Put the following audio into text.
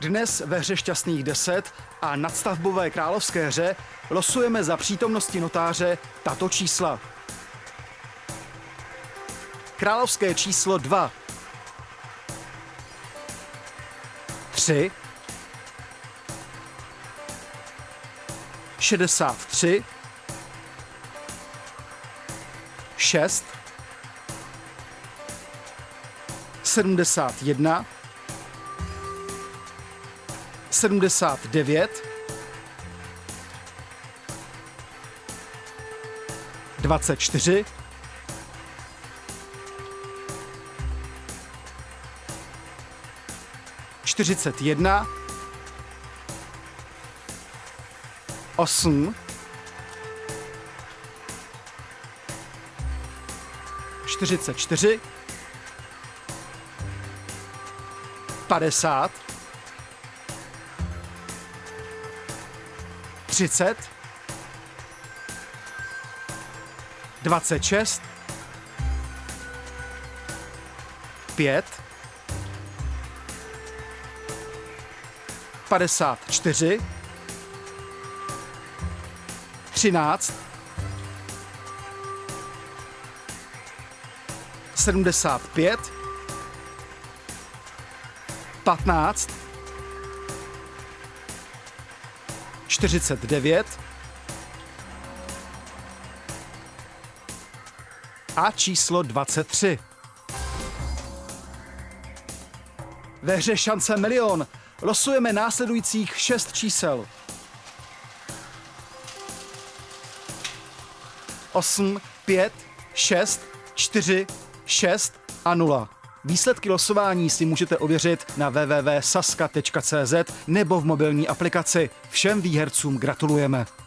Dnes ve hře Šťastných 10 a nadstavbové královské hře losujeme za přítomnosti notáře tato čísla. Královské číslo 2, 3, 63, 6, 71, 79, 24, 41, 8, 44, 50, 30, 26, 5, 54, 13, 75, 15, 49 a číslo 23. Ve hře Šance milion losujeme následujících 6 čísel. 8, 5, 6, 4, 6 a 0. Výsledky losování si můžete ověřit na www.saska.cz nebo v mobilní aplikaci. Všem výhercům gratulujeme.